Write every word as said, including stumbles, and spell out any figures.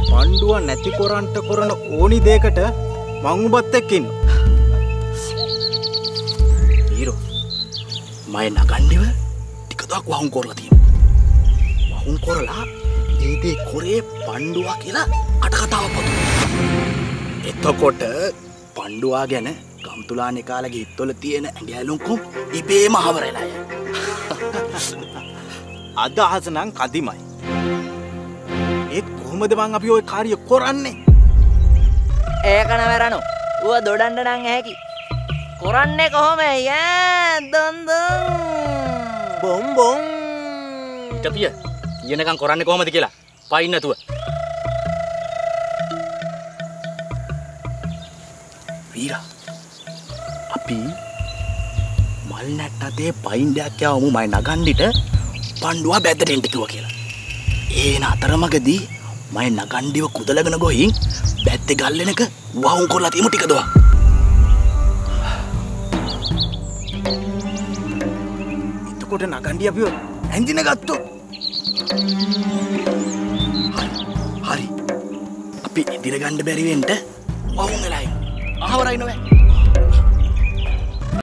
පණ්ඩුව නැති කොරන්ට කරන ඕනි දෙයකට මං උඹත් එක්ක ඉන්නවා. ඊරෝ මම නගන්නේව ටික දවස් වහුන් කරලා තියෙනවා. වහුන් කරලා ඒ දේ කොරේ පණ්ඩුවා කියලා කටකතාවක් පොතනවා. එතකොට පණ්ඩුවා ගැන ගම්තුලානේ කාලේ හිටවල තියෙන ඇඟැලුම්කම් ඉබේම හවරලා යයි. අදහස නම් කදිමයි. ඒත් කොහොමද මං අපි ওই කාර්ය කරන්නේ? ඒක නවරනෝ. ඌව දොඩන්න නම් ඇහැකි. කරන්නේ කොහොමද? යා දොන් දොන්. බොම් බොම්. ඉතපිය කියනකම් කරන්නේ කොහොමද කියලා. පයින් නැතුව. වීරා අපි මල් නැට්ටතේ පයින් දෙයක් යවමු මයි නගන්නිට පණ්ඩුවා බැද්දට එන්න කිව්වා කියලා. ඒන අතරමඟදී මයි නගන්ඩිව කුදලගෙන ගොහින් බැද්දේ ගල්ලෙනක වහුන් කරලා තියමු ටික දවස්. එතකොට නගන්ඩිය අපිව ඇඳින ගත්තොත් හරි හරි අපි ඉදිරිය ගන්න බැරි වෙන්න වහුන් වෙලා ඉන්න. අහවරයි නෝ.